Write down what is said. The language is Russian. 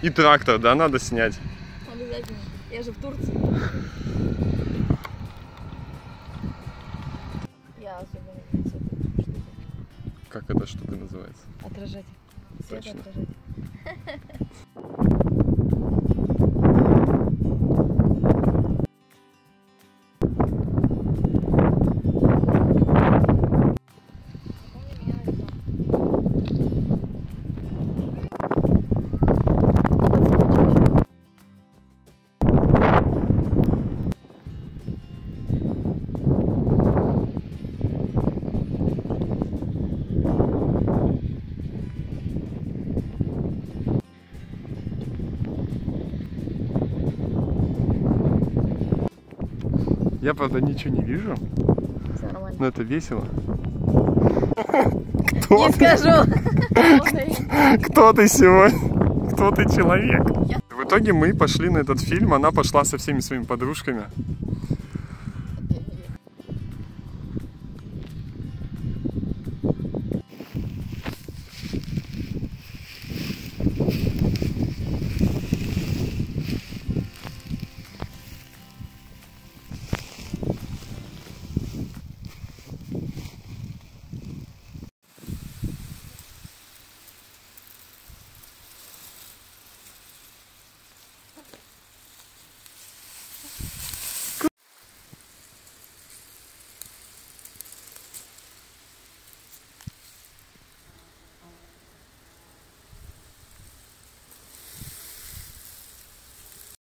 И трактор, да, надо снять. Обязательно. Я же в Турции. Я особенно люблю эти штуки. Как эта штука называется? Отражатель. Точно. Светоотражатель. Я, правда, ничего не вижу, Все нормально. но это весело. Не скажу. Кто ты сегодня? Кто ты человек? В итоге мы пошли на этот фильм, она пошла со всеми своими подружками.